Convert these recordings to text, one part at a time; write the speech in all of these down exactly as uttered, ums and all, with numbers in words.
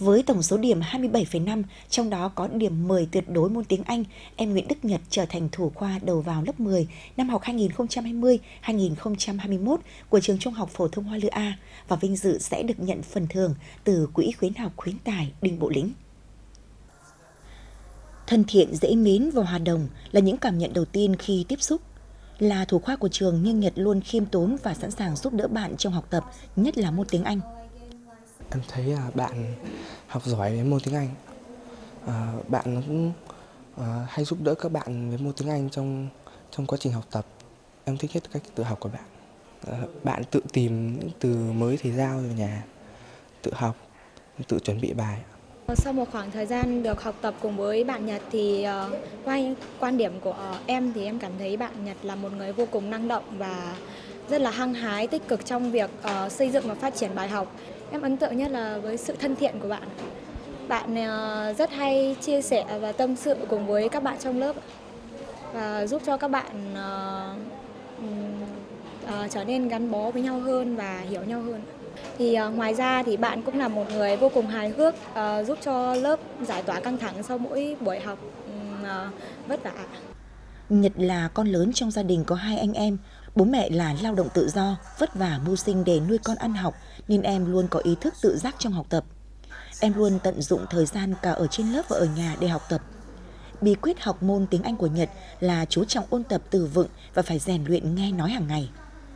Với tổng số điểm hai mươi bảy phẩy năm, trong đó có điểm mười tuyệt đối môn tiếng Anh, em Nguyễn Đức Nhật trở thành thủ khoa đầu vào lớp mười năm học hai nghìn không trăm hai mươi hai nghìn không trăm hai mươi mốt của trường Trung học phổ thông Hoa Lư A và vinh dự sẽ được nhận phần thưởng từ Quỹ khuyến học khuyến tài Đinh Bộ Lĩnh. Thân thiện, dễ mến và hòa đồng là những cảm nhận đầu tiên khi tiếp xúc. Là thủ khoa của trường nhưng Nhật luôn khiêm tốn và sẵn sàng giúp đỡ bạn trong học tập, nhất là môn tiếng Anh. Em thấy là bạn học giỏi với môn tiếng Anh. À, bạn cũng à, hay giúp đỡ các bạn với môn tiếng Anh trong trong quá trình học tập. Em thích hết cách tự học của bạn. À, bạn tự tìm những từ mới thầy giao ở nhà, tự học, tự chuẩn bị bài. Sau một khoảng thời gian được học tập cùng với bạn Nhật thì uh, qua quan điểm của uh, em thì em cảm thấy bạn Nhật là một người vô cùng năng động và rất là hăng hái, tích cực trong việc uh, xây dựng và phát triển bài học. Em ấn tượng nhất là với sự thân thiện của bạn. Bạn uh, rất hay chia sẻ và tâm sự cùng với các bạn trong lớp và giúp cho các bạn uh, uh, trở nên gắn bó với nhau hơn và hiểu nhau hơn. Thì uh, ngoài ra thì bạn cũng là một người vô cùng hài hước, uh, giúp cho lớp giải tỏa căng thẳng sau mỗi buổi học um, uh, vất vả. Nhật là con lớn trong gia đình có hai anh em. Bố mẹ là lao động tự do, vất vả mưu sinh để nuôi con ăn học, nên em luôn có ý thức tự giác trong học tập. Em luôn tận dụng thời gian cả ở trên lớp và ở nhà để học tập. Bí quyết học môn tiếng Anh của Nhật là chú trọng ôn tập từ vựng và phải rèn luyện nghe nói hàng ngày.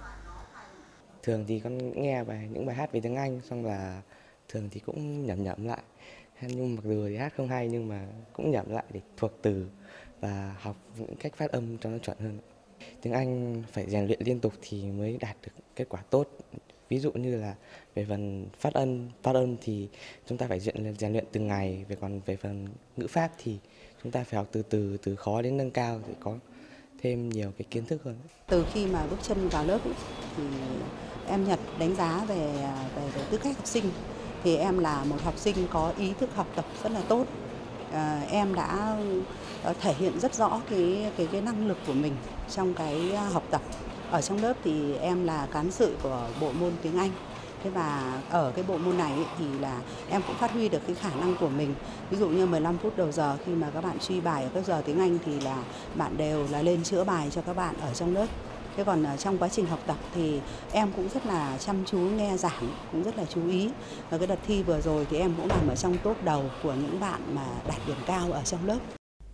Thường thì con nghe bài những bài hát về tiếng Anh, xong là thường thì cũng nhẩm nhẩm lại. Nhưng mặc dù thì hát không hay nhưng mà cũng nhẩm lại để thuộc từ và học những cách phát âm cho nó chuẩn hơn. Tiếng Anh phải rèn luyện liên tục thì mới đạt được kết quả tốt. Ví dụ như là về phần phát âm, phát âm thì chúng ta phải rèn luyện từng ngày. Về còn về phần ngữ pháp thì chúng ta phải học từ từ, từ khó đến nâng cao để có thêm nhiều cái kiến thức hơn. Từ khi mà bước chân vào lớp thì em Nhật đánh giá về, về, về tư cách học sinh thì em là một học sinh có ý thức học tập rất là tốt. À, em đã thể hiện rất rõ cái, cái, cái năng lực của mình trong cái học tập. Ở trong lớp thì em là cán sự của bộ môn tiếng Anh. Thế và ở cái bộ môn này ấy, thì là em cũng phát huy được cái khả năng của mình. Ví dụ như mười lăm phút đầu giờ khi mà các bạn truy bài ở các giờ tiếng Anh thì là bạn đều là lên chữa bài cho các bạn ở trong lớp. Thế còn trong quá trình học tập thì em cũng rất là chăm chú nghe giảng, cũng rất là chú ý. Và cái đợt thi vừa rồi thì em cũng nằm ở trong top đầu của những bạn mà đạt điểm cao ở trong lớp.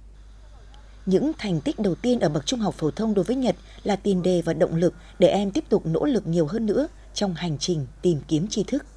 Những thành tích đầu tiên ở bậc trung học phổ thông đối với Nhật là tiền đề và động lực để em tiếp tục nỗ lực nhiều hơn nữa trong hành trình tìm kiếm tri thức.